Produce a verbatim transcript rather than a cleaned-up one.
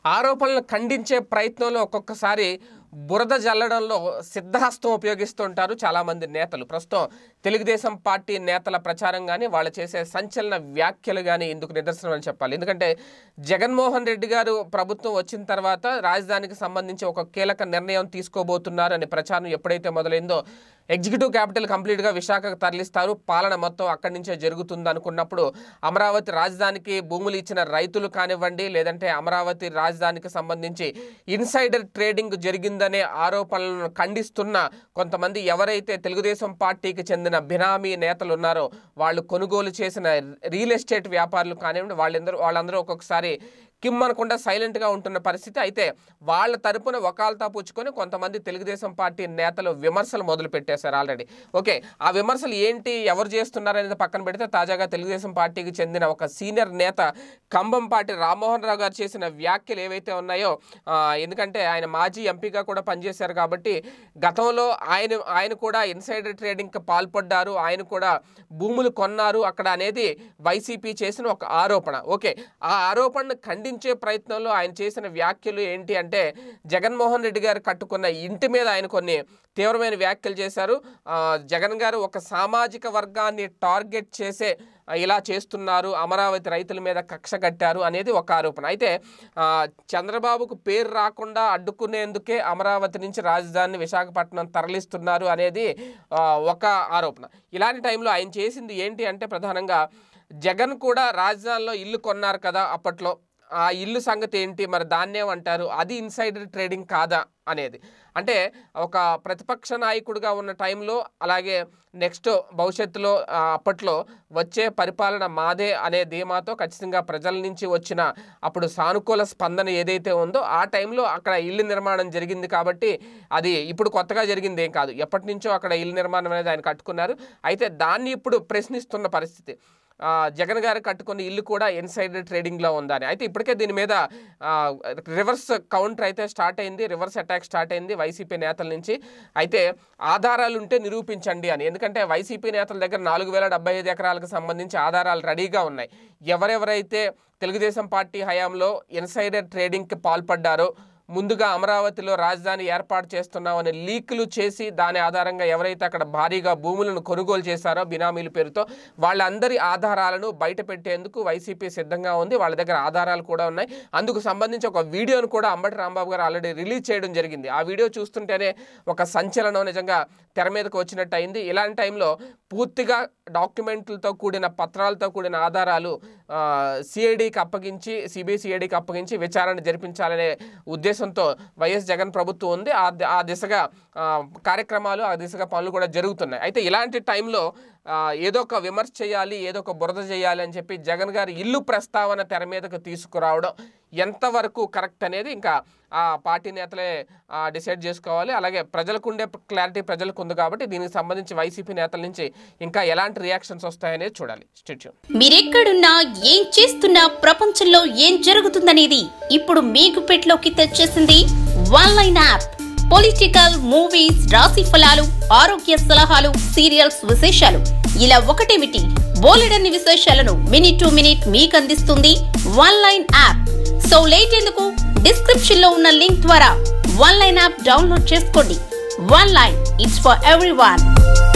ఆరోపణలను ఖండించే ప్రయత్నంలో ఒక్కొక్కసారి బురద జల్లడంలో సిద్ధహస్తం ఉపయోగిస్తుంటారు చాలామంది నేతలు. ప్రస్తుతం తెలుగుదేశం పార్టీ నేతల ప్రచారం కానీ వాళ్ళు చేసే సంచలన వ్యాఖ్యలు కానీ ఇందుకు నిదర్శనం అని చెప్పాలి. ఎందుకంటే జగన్మోహన్ రెడ్డి గారు ప్రభుత్వం వచ్చిన తర్వాత రాజధానికి సంబంధించి ఒక కీలక నిర్ణయం తీసుకోబోతున్నారు అనే ప్రచారం ఎప్పుడైతే మొదలైందో, ఎగ్జిక్యూటివ్ క్యాపిటల్ కంప్లీట్గా విశాఖకు తరలిస్తారు, పాలన మొత్తం అక్కడి నుంచే జరుగుతుంది అనుకున్నప్పుడు అమరావతి రాజధానికి భూములు ఇచ్చిన రైతులు కానివ్వండి, లేదంటే అమరావతి రాజధానికి సంబంధించి ఇన్సైడర్ ట్రేడింగ్ జరిగిందనే ఆరోపణలను ఖండిస్తున్న కొంతమంది ఎవరైతే తెలుగుదేశం పార్టీకి చెందిన బినామీ నేతలు ఉన్నారో వాళ్ళు కొనుగోలు చేసిన రియల్ ఎస్టేట్ వ్యాపారులు కానివ్వండి, వాళ్ళందరూ వాళ్ళందరూ ఒక్కొక్కసారి కిమ్ అనకుండా సైలెంట్గా ఉంటున్న పరిస్థితి. అయితే వాళ్ళ తరపున వకాల్తా పుచ్చుకొని కొంతమంది తెలుగుదేశం పార్టీ నేతలు విమర్శలు మొదలు పెట్టేశారు ఆల్రెడీ. ఓకే, ఆ విమర్శలు ఏంటి, ఎవరు చేస్తున్నారు అనేది పక్కన పెడితే తాజాగా తెలుగుదేశం పార్టీకి చెందిన ఒక సీనియర్ నేత కంబంపాటి రామ్మోహన్ రావు గారు చేసిన వ్యాఖ్యలు ఏవైతే ఉన్నాయో, ఎందుకంటే ఆయన మాజీ ఎంపీగా కూడా పనిచేశారు కాబట్టి గతంలో ఆయన ఆయన కూడా ఇన్సైడర్ ట్రేడింగ్కి పాల్పడ్డారు, ఆయన కూడా భూములు కొన్నారు అక్కడ అనేది వైసీపీ చేసిన ఒక ఆరోపణ. ఓకే, ఆ ఆరోపణను ఖండి ఖండించే ప్రయత్నంలో ఆయన చేసిన వ్యాఖ్యలు ఏంటి అంటే, జగన్మోహన్ రెడ్డి గారు కట్టుకున్న ఇంటి మీద ఆయన కొన్ని తీవ్రమైన వ్యాఖ్యలు చేశారు. జగన్ గారు ఒక సామాజిక వర్గాన్ని టార్గెట్ చేసే ఇలా చేస్తున్నారు, అమరావతి రైతుల మీద కక్ష కట్టారు అనేది ఒక ఆరోపణ. అయితే చంద్రబాబుకు పేరు రాకుండా అడ్డుకునేందుకే అమరావతి నుంచి రాజధానిని విశాఖపట్నం తరలిస్తున్నారు అనేది ఒక ఆరోపణ. ఇలాంటి టైంలో ఆయన చేసింది ఏంటి అంటే, ప్రధానంగా జగన్ కూడా రాజధానిలో ఇల్లు కొన్నారు కదా అప్పట్లో, ఆ ఇల్లు సంగతి ఏంటి, మరి దాన్నేమంటారు, అది ఇన్సైడర్ ట్రేడింగ్ కాదా అనేది. అంటే ఒక ప్రతిపక్ష నాయకుడిగా ఉన్న టైంలో, అలాగే నెక్స్ట్ భవిష్యత్తులో అప్పట్లో వచ్చే పరిపాలన మాదే అనే ధీమాతో ఖచ్చితంగా ప్రజల నుంచి వచ్చిన అప్పుడు సానుకూల స్పందన ఏదైతే ఉందో ఆ టైంలో అక్కడ ఇల్లు నిర్మాణం జరిగింది కాబట్టి అది ఇప్పుడు కొత్తగా జరిగింది ఏం కాదు, ఎప్పటి నుంచో అక్కడ ఇల్లు నిర్మాణం అనేది ఆయన కట్టుకున్నారు. అయితే దాన్ని ఇప్పుడు ప్రశ్నిస్తున్న పరిస్థితి, జగన్ గారు కట్టుకున్న ఇల్లు కూడా ఇన్సైడర్ ట్రేడింగ్లో ఉందని. అయితే ఇప్పటికే దీని మీద రివర్స్ కౌంటర్ అయితే స్టార్ట్ అయింది, రివర్స్ అటాక్ స్టార్ట్ అయింది వైసీపీ నేతల నుంచి. అయితే ఆధారాలు ఉంటే నిరూపించండి అని, ఎందుకంటే వైసీపీ నేతల దగ్గర నాలుగు వేల డెబ్బై ఐదు ఎకరాలకు సంబంధించి ఆధారాలు రెడీగా ఉన్నాయి. ఎవరెవరైతే తెలుగుదేశం పార్టీ హయాంలో ఇన్సైడర్ ట్రేడింగ్కి పాల్పడ్డారో, ముందుగా అమరావతిలో రాజధాని ఏర్పాటు చేస్తున్నామని లీకులు చేసి దాని ఆధారంగా ఎవరైతే అక్కడ భారీగా భూములను కొనుగోలు చేశారో బినామీల పేరుతో, వాళ్ళందరి ఆధారాలను బయట పెట్టేందుకు వైసీపీ సిద్ధంగా ఉంది. వాళ్ళ దగ్గర ఆధారాలు కూడా ఉన్నాయి. అందుకు సంబంధించి ఒక వీడియోను కూడా అంబటి రాంబాబు గారు ఆల్రెడీ రిలీజ్ చేయడం జరిగింది. ఆ వీడియో చూస్తుంటేనే ఒక సంచలనం నిజంగా తెర మీదకు వచ్చినట్టు అయింది. ఇలాంటి టైంలో పూర్తిగా డాక్యుమెంట్లతో కూడిన పత్రాలతో కూడిన ఆధారాలు సిఐడికి అప్పగించి సిబిసిఐడికి అప్పగించి విచారణ జరిపించాలనే ఉద్దేశంతో వైఎస్ జగన్ ప్రభుత్వం ఉంది. ఆ దిశగా కార్యక్రమాలు, ఆ దిశగా పనులు కూడా జరుగుతున్నాయి. అయితే ఇలాంటి టైంలో ఏదో ఒక విమర్శ చేయాలి, ఏదో ఒక బురద చేయాలి అని చెప్పి జగన్ గారు ఇల్లు ప్రస్తావన తెర మీదకు తీసుకురావడం ఎంతవరకు కరెక్ట్ అనేది ఇంకా ఆ పార్టీ నేతలే డిసైడ్ చేసుకోవాలి. అలాగే ప్రజలకు ఉండే క్లారిటీ ప్రజలకు ఉంది కాబట్టి దీనికి సంబంధించి వైసీపీ నేతల నుంచి ఇంకా ఎలాంటి రియాక్షన్స్ వస్తాయనేది చూడాలి. స్టేట్యూన్. మీరెక్కడున్నా ఏం చేస్తున్నా ప్రపంచంలో ఏం జరుగుతుందనేది ఇప్పుడు మీకు పెట్లోకి తెచ్చేసింది one line app. Political, movies, రాశి ఫలాలు, ఆరోగ్య సలహాలు, సీరియల్స్ విశేషాలు, ఇలా ఒకటేమిటి బోలెడన్ని విశేషాలను మినిట్ టు మినిట్ మీకు అందిస్తుంది one line app. So late ఎందుకు, డిస్క్రిప్షన్ లో ఉన్న లింక్ ద్వారా వన్ లైన్ యాప్ డౌన్లోడ్ చేసుకోండి. One line, it's for everyone.